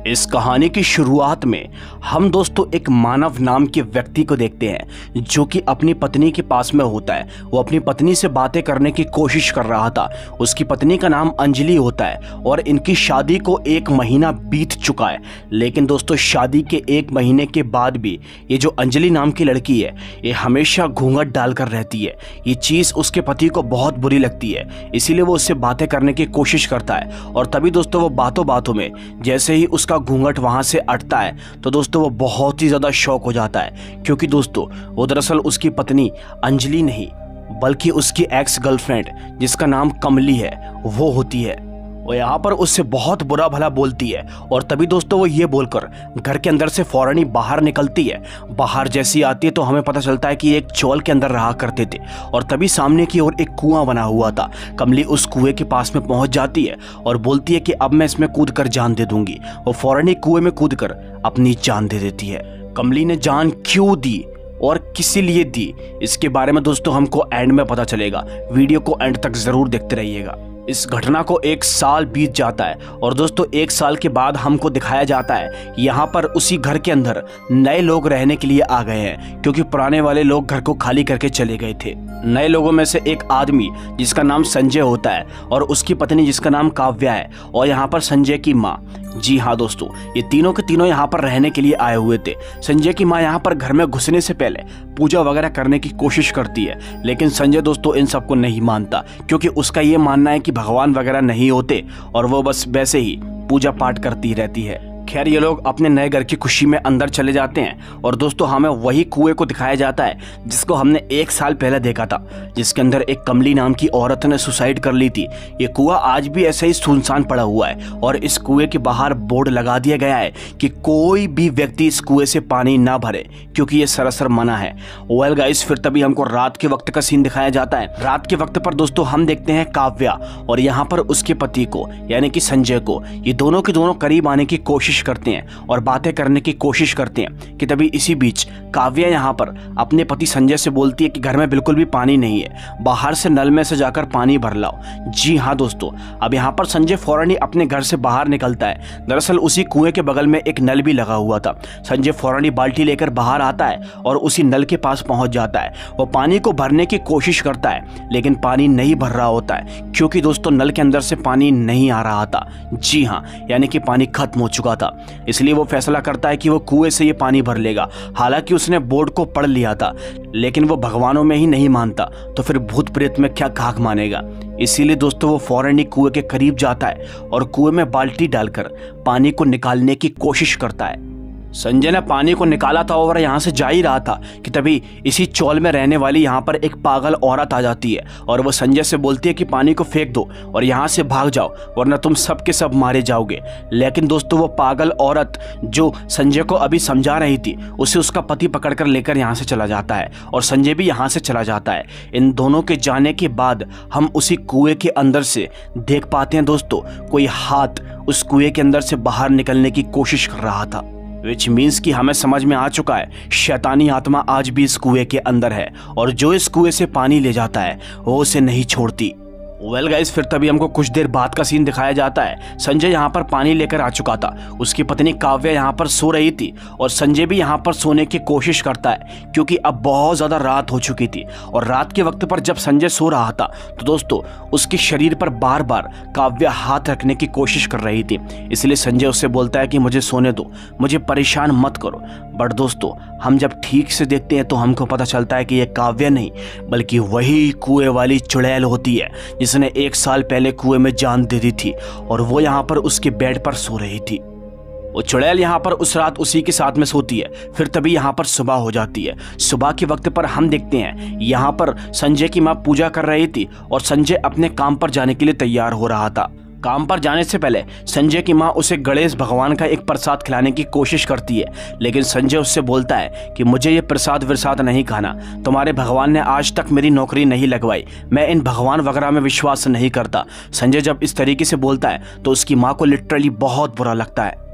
इस कहानी की शुरुआत में हम दोस्तों एक मानव नाम के व्यक्ति को देखते हैं जो कि अपनी पत्नी के पास में होता है। वो अपनी पत्नी से बातें करने की कोशिश कर रहा था। उसकी पत्नी का नाम अंजलि होता है और इनकी शादी को 1 महीना बीत चुका है। लेकिन दोस्तों शादी के 1 महीने के बाद भी ये जो अंजलि नाम की लड़की है ये हमेशा घूंघट डालकर रहती है। ये चीज़ उसके पति को बहुत बुरी लगती है, इसीलिए वो उससे बातें करने की कोशिश करता है। और तभी दोस्तों वो बातों बातों में जैसे ही उसका घूंघट वहां से अटता है तो दोस्तों वो बहुत ही ज्यादा शॉक हो जाता है, क्योंकि दोस्तों वो दरअसल उसकी पत्नी अंजलि नहीं बल्कि उसकी एक्स गर्लफ्रेंड जिसका नाम कमली है वो होती है। वो यहाँ पर उससे बहुत बुरा भला बोलती है और तभी दोस्तों वो ये बोलकर घर के अंदर से फौरन ही बाहर निकलती है। बाहर जैसी आती है तो हमें पता चलता है कि एक चौल के अंदर रहा करते थे और तभी सामने की ओर एक कुआं बना हुआ था। कमली उस कुएं के पास में पहुंच जाती है और बोलती है कि अब मैं इसमें कूद कर जान दे दूंगी। वो फौरन ही कुएं में कूद कर अपनी जान दे देती है। कमली ने जान क्यों दी और किस लिए दी, इसके बारे में दोस्तों हमको एंड में पता चलेगा। वीडियो को एंड तक जरूर देखते रहिएगा। इस घटना को 1 साल बीत जाता है और दोस्तों 1 साल के बाद हमको दिखाया जाता है यहाँ पर उसी घर के अंदर नए लोग रहने के लिए आ गए हैं, क्योंकि पुराने वाले लोग घर को खाली करके चले गए थे। नए लोगों में से एक आदमी जिसका नाम संजय होता है और उसकी पत्नी जिसका नाम काव्या है और यहाँ पर संजय की माँ। जी हाँ दोस्तों, ये तीनों के तीनों यहाँ पर रहने के लिए आए हुए थे। संजय की माँ यहाँ पर घर में घुसने से पहले पूजा वगैरह करने की कोशिश करती है, लेकिन संजय दोस्तों इन सबको नहीं मानता, क्योंकि उसका ये मानना है कि भगवान वगैरह नहीं होते और वो बस वैसे ही पूजा पाठ करती रहती है। खैर ये लोग अपने नए घर की खुशी में अंदर चले जाते हैं और दोस्तों हमें वही कुएं को दिखाया जाता है जिसको हमने 1 साल पहले देखा था, जिसके अंदर एक कमली नाम की औरत ने सुसाइड कर ली थी। ये कुआं आज भी ऐसे ही सुनसान पड़ा हुआ है और इस कुएं के बाहर बोर्ड लगा दिया गया है कि कोई भी व्यक्ति इस कुएं से पानी ना भरे, क्योंकि ये सरासर मना है। वेल गाइस, फिर तभी हमको रात के वक्त का सीन दिखाया जाता है। रात के वक्त पर दोस्तों हम देखते हैं काव्या और यहाँ पर उसके पति को यानी कि संजय को। ये दोनों के दोनों करीब आने की कोशिश करते हैं और बातें करने की कोशिश करते हैं कि तभी इसी बीच काव्या यहाँ पर अपने पति संजय से बोलती है कि घर में बिल्कुल भी पानी नहीं है, बाहर से नल में से जाकर पानी भर लाओ। जी हाँ दोस्तों, अब यहाँ पर संजय फौरन ही अपने घर से बाहर निकलता है। दरअसल उसी कुएं के बगल में एक नल भी लगा हुआ था। संजय फौरन ही बाल्टी लेकर बाहर आता है और उसी नल के पास पहुंच जाता है। वो पानी को भरने की कोशिश करता है लेकिन पानी नहीं भर रहा होता है, क्योंकि दोस्तों नल के अंदर से पानी नहीं आ रहा था। जी हाँ, यानी कि पानी खत्म हो चुका था। इसलिए वो फैसला करता है कि वो कुएं से ये पानी भर लेगा। हालांकि उसने बोर्ड को पढ़ लिया था, लेकिन वो भगवानों में ही नहीं मानता तो फिर भूत प्रेत में क्या खाक मानेगा। इसीलिए दोस्तों वो फौरन ही कुएं के करीब जाता है और कुएं में बाल्टी डालकर पानी को निकालने की कोशिश करता है। संजय ने पानी को निकाला था और यहाँ से जा ही रहा था कि तभी इसी चौल में रहने वाली यहाँ पर एक पागल औरत आ जाती है और वो संजय से बोलती है कि पानी को फेंक दो और यहाँ से भाग जाओ वरना तुम सब के सब मारे जाओगे। लेकिन दोस्तों वो पागल औरत जो संजय को अभी समझा रही थी उसे उसका पति पकड़कर लेकर यहाँ से चला जाता है और संजय भी यहाँ से चला जाता है। इन दोनों के जाने के बाद हम उसी कुएं के अंदर से देख पाते हैं दोस्तों कोई हाथ उस कुएं के अंदर से बाहर निकलने की कोशिश कर रहा था, विच मीन्स कि हमें समझ में आ चुका है शैतानी आत्मा आज भी इस कुएं के अंदर है और जो इस कुएं से पानी ले जाता है वो उसे नहीं छोड़ती। वेल गाइस, फिर तभी हमको कुछ देर बाद का सीन दिखाया जाता है। संजय यहाँ पर पानी लेकर आ चुका था, उसकी पत्नी काव्या यहाँ पर सो रही थी और संजय भी यहाँ पर सोने की कोशिश करता है, क्योंकि अब बहुत ज़्यादा रात हो चुकी थी। और रात के वक्त पर जब संजय सो रहा था तो दोस्तों उसके शरीर पर बार बार काव्या हाथ रखने की कोशिश कर रही थी। इसलिए संजय उससे बोलता है कि मुझे सोने दो, मुझे परेशान मत करो। बट दोस्तों हम जब ठीक से देखते हैं तो हमको पता चलता है कि यह काव्या नहीं बल्कि वही कुएं वाली चुड़ैल होती है जिसने 1 साल पहले कुएं में जान दे दी थी और वो यहाँ पर उसके बेड पर सो रही थी। वो चुड़ैल यहाँ पर उस रात उसी के साथ में सोती है। फिर तभी यहाँ पर सुबह हो जाती है। सुबह के वक्त पर हम देखते हैं यहाँ पर संजय की माँ पूजा कर रही थी और संजय अपने काम पर जाने के लिए तैयार हो रहा था। काम पर जाने से पहले संजय की माँ उसे गणेश भगवान का एक प्रसाद खिलाने की कोशिश करती है, लेकिन संजय उससे बोलता है कि मुझे ये प्रसाद विरसाद नहीं खाना, तुम्हारे भगवान ने आज तक मेरी नौकरी नहीं लगवाई, मैं इन भगवान वगैरह में विश्वास नहीं करता। संजय जब इस तरीके से बोलता है तो उसकी माँ को लिटरली बहुत बुरा लगता है।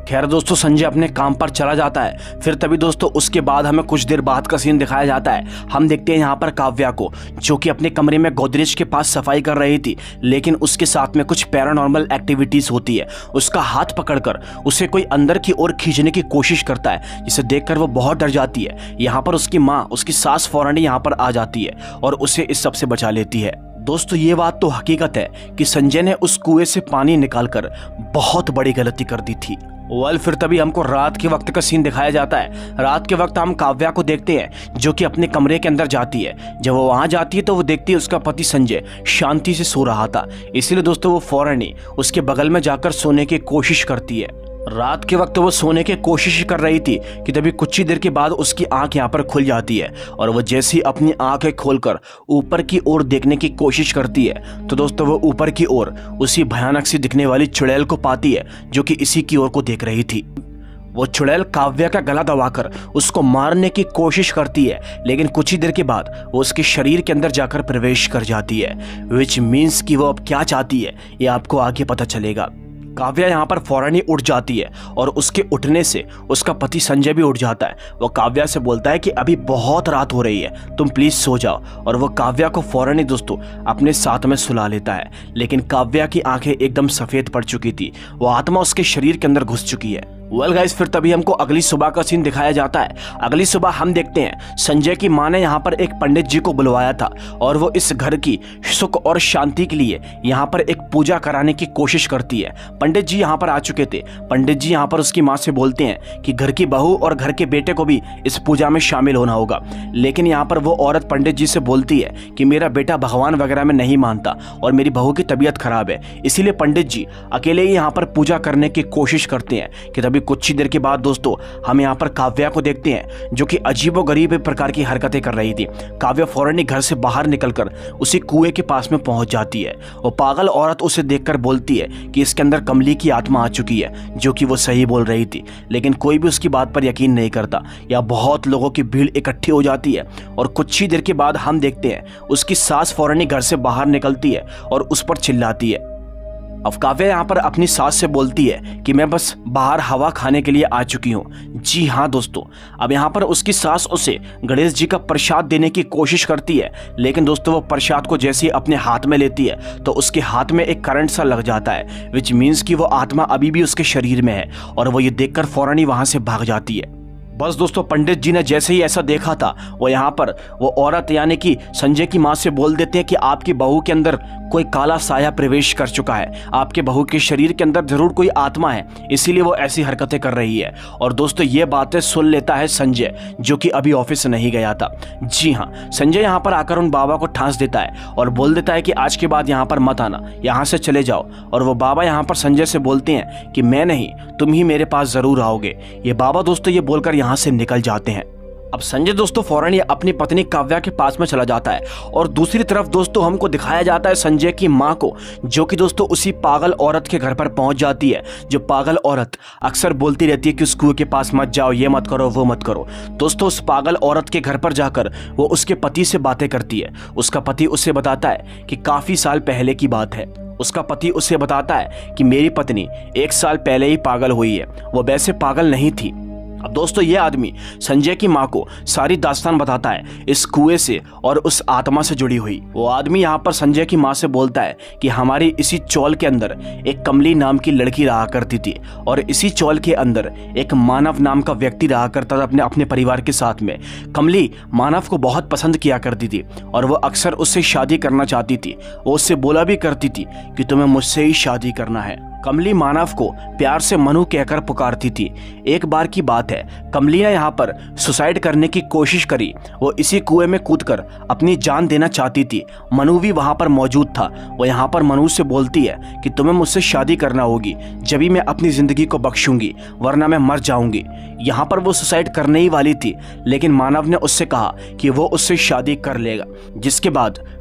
खैर दोस्तों संजय अपने काम पर चला जाता है। फिर तभी दोस्तों उसके बाद हमें कुछ देर बाद का सीन दिखाया जाता है। हम देखते हैं यहाँ पर काव्या को, जो कि अपने कमरे में गोदरेज के पास सफाई कर रही थी, लेकिन उसके साथ में कुछ पैरानॉर्मल एक्टिविटीज होती है। उसका हाथ पकड़कर उसे कोई अंदर की ओर खींचने की कोशिश करता है, जिसे देखकर वो बहुत डर जाती है। यहाँ पर उसकी माँ, उसकी सास फौरन ही यहाँ पर आ जाती है और उसे इस सब से बचा लेती है। दोस्तों ये बात तो हकीकत है कि संजय ने उस कुएं से पानी निकालकर बहुत बड़ी गलती कर दी थी। फिर तभी हमको रात के वक्त का सीन दिखाया जाता है। रात के वक्त हम काव्या को देखते हैं, जो कि अपने कमरे के अंदर जाती है। जब वो वहां जाती है तो वो देखती है उसका पति संजय शांति से सो रहा था, इसीलिए दोस्तों वो फौरन ही उसके बगल में जाकर सोने की कोशिश करती है। रात के वक्त वो सोने की कोशिश कर रही थी कि तभी कुछ ही देर के बाद उसकी आंख यहाँ पर खुल जाती है और वो जैसे ही अपनी आंखें खोलकर ऊपर की ओर देखने की कोशिश करती है तो दोस्तों वो ऊपर की ओर उसी भयानक सी दिखने वाली चुड़ैल को पाती है, जो कि इसी की ओर को देख रही थी। वो चुड़ैल काव्या का गला दबाकर उसको मारने की कोशिश करती है, लेकिन कुछ ही देर के बाद वो उसके शरीर के अंदर जाकर प्रवेश कर जाती है, विच मीन्स कि वो अब क्या चाहती है ये आपको आगे पता चलेगा। काव्या यहाँ पर फौरन ही उठ जाती है और उसके उठने से उसका पति संजय भी उठ जाता है। वो काव्या से बोलता है कि अभी बहुत रात हो रही है, तुम प्लीज सो जाओ, और वो काव्या को फौरन ही दोस्तों अपने साथ में सुला लेता है। लेकिन काव्या की आंखें एकदम सफेद पड़ चुकी थी, वो आत्मा उसके शरीर के अंदर घुस चुकी है। गाइस फिर तभी हमको अगली सुबह का सीन दिखाया जाता है। अगली सुबह हम देखते हैं संजय की मां ने यहाँ पर एक पंडित जी को बुलवाया था और वो इस घर की सुख और शांति के लिए यहाँ पर एक पूजा कराने की कोशिश करती है। पंडित जी यहाँ पर आ चुके थे। पंडित जी यहाँ पर उसकी मां से बोलते हैं कि घर की बहू और घर के बेटे को भी इस पूजा में शामिल होना होगा, लेकिन यहाँ पर वो औरत पंडित जी से बोलती है कि मेरा बेटा भगवान वगैरह में नहीं मानता और मेरी बहू की तबीयत खराब है, इसीलिए पंडित जी अकेले ही यहाँ पर पूजा करने की कोशिश करते हैं। कि तभी कुछ ही देर के बाद दोस्तों हम यहाँ पर काव्या को देखते हैं, जो कि अजीबोगरीब प्रकार की हरकतें कर रही थी। काव्या फौरन ही घर से बाहर निकलकर उसी कुएं के पास में पहुंच जाती है। वो पागल औरत उसे देखकर बोलती है कि इसके अंदर कमली की आत्मा आ चुकी है, जो कि वो सही बोल रही थी, लेकिन कोई भी उसकी बात पर यकीन नहीं करता। या बहुत लोगों की भीड़ इकट्ठी हो जाती है और कुछ ही देर के बाद हम देखते हैं उसकी सास फौरन ही घर से बाहर निकलती है और उस पर चिल्लाती है। अब काव्या यहाँ पर अपनी सास से बोलती है कि मैं बस बाहर हवा खाने के लिए आ चुकी हूँ। जी हाँ दोस्तों, अब यहाँ पर उसकी सास उसे गणेश जी का प्रसाद देने की कोशिश करती है, लेकिन दोस्तों वो प्रसाद को जैसे ही अपने हाथ में लेती है तो उसके हाथ में एक करंट सा लग जाता है, विच मीन्स कि वो आत्मा अभी भी उसके शरीर में है और वो ये देखकर फौरन ही वहां से भाग जाती है। बस दोस्तों पंडित जी ने जैसे ही ऐसा देखा था वो यहाँ पर वो औरत यानी कि संजय की माँ से बोल देते हैं कि आपकी बहू के अंदर कोई काला साया प्रवेश कर चुका है, आपके बहू के शरीर के अंदर जरूर कोई आत्मा है, इसीलिए वो ऐसी हरकतें कर रही है। और दोस्तों ये बातें सुन लेता है संजय, जो कि अभी ऑफिस नहीं गया था। जी हाँ, संजय यहाँ पर आकर उन बाबा को ठांस देता है और बोल देता है कि आज के बाद यहाँ पर मत आना, यहाँ से चले जाओ। और वो बाबा यहाँ पर संजय से बोलते हैं कि मैं नहीं, तुम ही मेरे पास जरूर आओगे। ये बाबा दोस्तों ये बोलकर यहाँ से निकल जाते हैं। अब संजय दोस्तों फौरन ही अपनी पत्नी काव्या के पास में चला जाता है और दूसरी तरफ दोस्तों हमको दिखाया जाता है संजय की मां को, जो कि दोस्तों उसी पागल औरत के घर पर पहुंच जाती है। जो पागल औरत अक्सर बोलती रहती है कि उस कुएं के पास मत जाओ, ये मत करो, वो मत करो। दोस्तों उस पागल औरत के घर पर जाकर वो उसके पति से बातें करती है। उसका पति उसे बताता है कि काफी साल पहले की बात है। उसका पति उसे बताता है कि मेरी पत्नी 1 साल पहले ही पागल हुई है, वो वैसे पागल नहीं थी। अब दोस्तों ये आदमी संजय की मां को सारी दास्तान बताता है इस कुएं से और उस आत्मा से जुड़ी हुई। वो आदमी यहाँ पर संजय की मां से बोलता है कि हमारी इसी चौल के अंदर एक कमली नाम की लड़की रहा करती थी और इसी चौल के अंदर एक मानव नाम का व्यक्ति रहा करता था अपने परिवार के साथ में। कमली मानव को बहुत पसंद किया करती थी और वो अक्सर उससे शादी करना चाहती थी। वो उससे बोला भी करती थी कि तुम्हें मुझसे ही शादी करना है। कमली मानव को प्यार से मनु कहकर पुकारती थी। एक बार की बात है, कमली ने यहाँ पर सुसाइड करने की कोशिश करी। वो इसी कुएं में कूदकर अपनी जान देना चाहती थी। मनु भी वहाँ पर मौजूद था। वो यहाँ पर मनु से बोलती है कि तुम्हें मुझसे शादी करना होगी, जब भी मैं अपनी जिंदगी को बख्शूंगी, वरना मैं मर जाऊंगी। यहाँ पर वो सुसाइड करने ही वाली थी, लेकिन मानव ने उससे कहा कि वो उससे शादी कर लेगा। जिसके बाद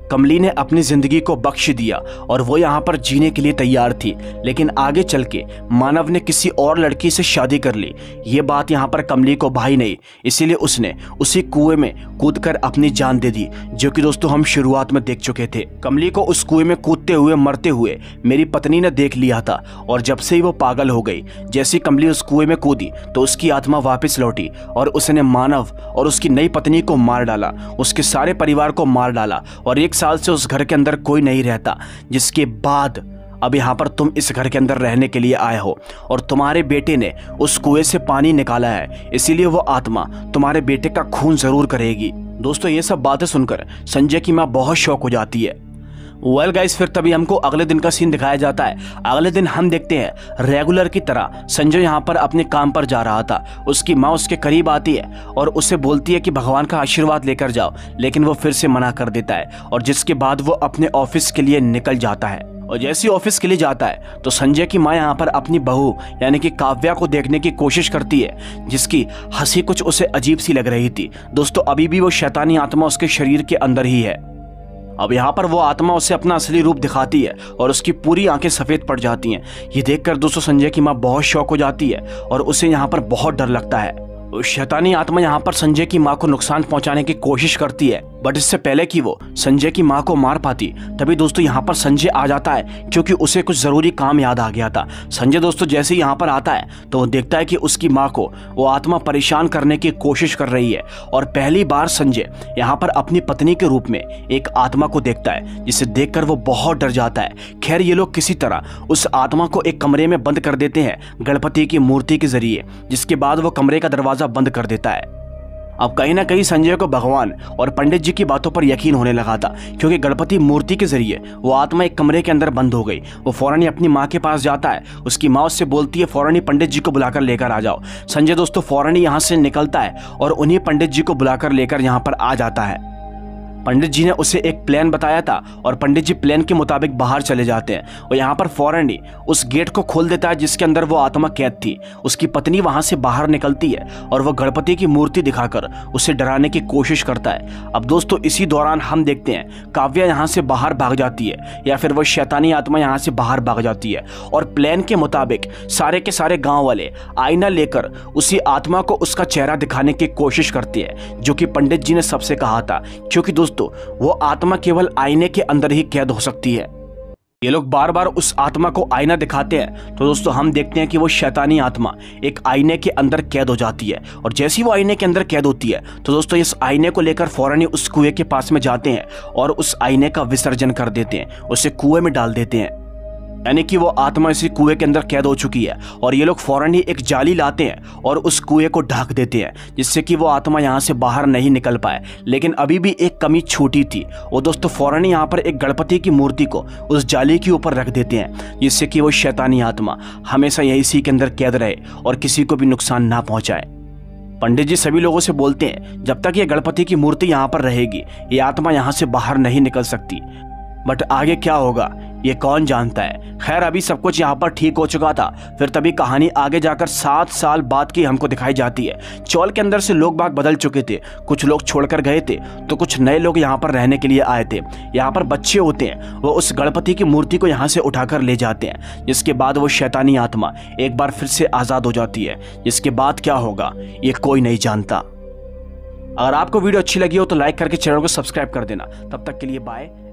कमली ने अपनी जिंदगी को बख्श दिया और वो यहाँ पर जीने के लिए तैयार थी, लेकिन आगे चल के मानव ने किसी और लड़की से शादी कर ली। ये बात यहाँ पर कमली को भाई नहीं, इसीलिए उसने उसी कुएं में कूदकर अपनी जान दे दी, जो कि दोस्तों हम शुरुआत में देख चुके थे। कमली को उस कुएं में कूदते हुए मरते हुए मेरी पत्नी ने देख लिया था और जब से ही वो पागल हो गई। जैसी कमली उस कुएं में कूदी तो उसकी आत्मा वापस लौटी और उसने मानव और उसकी नई पत्नी को मार डाला, उसके सारे परिवार को मार डाला और 1 साल से उस घर के अंदर कोई नहीं रहता। जिसके बाद अब यहाँ पर तुम इस घर के अंदर रहने के लिए आए हो और तुम्हारे बेटे ने उस कुएं से पानी निकाला है, इसीलिए वो आत्मा तुम्हारे बेटे का खून जरूर करेगी। दोस्तों ये सब बातें सुनकर संजय की माँ बहुत शॉक हो जाती है। वेल गाइस, फिर तभी हमको अगले दिन का सीन दिखाया जाता है। अगले दिन हम देखते हैं रेगुलर की तरह संजय यहाँ पर अपने काम पर जा रहा था। उसकी माँ उसके करीब आती है और उससे बोलती है कि भगवान का आशीर्वाद लेकर जाओ, लेकिन वो फिर से मना कर देता है और जिसके बाद वो अपने ऑफिस के लिए निकल जाता है। और जैसे ही ऑफिस के लिए जाता है तो संजय की माँ यहाँ पर अपनी बहू यानी कि काव्या को देखने की कोशिश करती है, जिसकी हंसी कुछ उसे अजीब सी लग रही थी। दोस्तों अभी भी वो शैतानी आत्मा उसके शरीर के अंदर ही है। अब यहाँ पर वो आत्मा उसे अपना असली रूप दिखाती है और उसकी पूरी आंखें सफेद पड़ जाती हैं। ये देखकर दोस्तों संजय की माँ बहुत शॉक हो जाती है और उसे यहाँ पर बहुत डर लगता है। शैतानी आत्मा यहाँ पर संजय की माँ को नुकसान पहुंचाने की कोशिश करती है, बट इससे पहले कि वो संजय की माँ को मार पाती तभी दोस्तों यहाँ पर संजय आ जाता है, क्योंकि उसे कुछ जरूरी काम याद आ गया था। संजय दोस्तों जैसे ही यहाँ पर आता है तो वो देखता है कि उसकी माँ को वो आत्मा परेशान करने की कोशिश कर रही है और पहली बार संजय यहाँ पर अपनी पत्नी के रूप में एक आत्मा को देखता है, जिसे देखकर वो बहुत डर जाता है। खैर ये लोग किसी तरह उस आत्मा को एक कमरे में बंद कर देते हैं गणपति की मूर्ति के जरिए, जिसके बाद वो कमरे का दरवाजा बंद कर देता है। अब कहीं ना कहीं संजय को भगवान और पंडित जी की बातों पर यकीन होने लगा था, क्योंकि गणपति मूर्ति के जरिए वो आत्मा एक कमरे के अंदर बंद हो गई। वो फौरन ही अपनी माँ के पास जाता है, उसकी माँ उससे बोलती है फौरन ही पंडित जी को बुलाकर लेकर आ जाओ। संजय दोस्तों फौरन ही यहाँ से निकलता है और उन्हीं पंडित जी को बुलाकर लेकर यहाँ पर आ जाता है। पंडित जी ने उसे एक प्लान बताया था और पंडित जी प्लान के मुताबिक बाहर चले जाते हैं और यहाँ पर फौरन ही उस गेट को खोल देता है जिसके अंदर वो आत्मा कैद थी। उसकी पत्नी वहां से बाहर निकलती है और वो गणपति की मूर्ति दिखाकर उसे डराने की कोशिश करता है। अब दोस्तों इसी दौरान हम देखते हैं काव्या यहाँ से बाहर भाग जाती है, या फिर वो शैतानी आत्मा यहाँ से बाहर भाग जाती है और प्लान के मुताबिक सारे के सारे गाँव वाले आईना लेकर उसी आत्मा को उसका चेहरा दिखाने की कोशिश करते हैं, जो कि पंडित जी ने सबसे कहा था, क्योंकि दोस्तों वो आत्मा केवल आईने के अंदर ही कैद हो सकती है। ये लोग बार बार उस आत्मा को आईना दिखाते हैं तो दोस्तों हम देखते हैं कि वो शैतानी आत्मा एक आईने के अंदर कैद हो जाती है और जैसी वो आईने के अंदर कैद होती है तो दोस्तों इस आईने को लेकर फौरन ही उस कुएं के पास में जाते हैं और उस आईने का विसर्जन कर देते हैं, उसे कुएं में डाल देते हैं। यानी कि वो आत्मा इसी कुएं के अंदर कैद हो चुकी है और ये लोग फौरन ही एक जाली लाते हैं और उस कुएं को ढक देते हैं, जिससे कि वो आत्मा यहाँ से बाहर नहीं निकल पाए। लेकिन अभी भी एक कमी छूटी थी, वो दोस्तों फौरन ही यहाँ पर एक गणपति की मूर्ति को उस जाली के ऊपर रख देते हैं, जिससे कि वो शैतानी आत्मा हमेशा यही इसी के अंदर कैद रहे और किसी को भी नुकसान ना पहुंचाए। पंडित जी सभी लोगों से बोलते हैं जब तक ये गणपति की मूर्ति यहाँ पर रहेगी ये आत्मा यहाँ से बाहर नहीं निकल सकती, बट आगे क्या होगा ये कौन जानता है। खैर अभी सब कुछ यहाँ पर ठीक हो चुका था, फिर तभी कहानी आगे जाकर 7 साल बाद की हमको दिखाई जाती है। चौल के अंदर से लोग बाग बदल चुके थे, कुछ लोग छोड़कर गए थे तो कुछ नए लोग यहाँ पर रहने के लिए आए थे। यहाँ पर बच्चे होते हैं, वो उस गणपति की मूर्ति को यहाँ से उठाकर ले जाते हैं, जिसके बाद वो शैतानी आत्मा एक बार फिर से आज़ाद हो जाती है। जिसके बाद क्या होगा ये कोई नहीं जानता। अगर आपको वीडियो अच्छी लगी हो तो लाइक करके चैनल को सब्सक्राइब कर देना। तब तक के लिए बाय।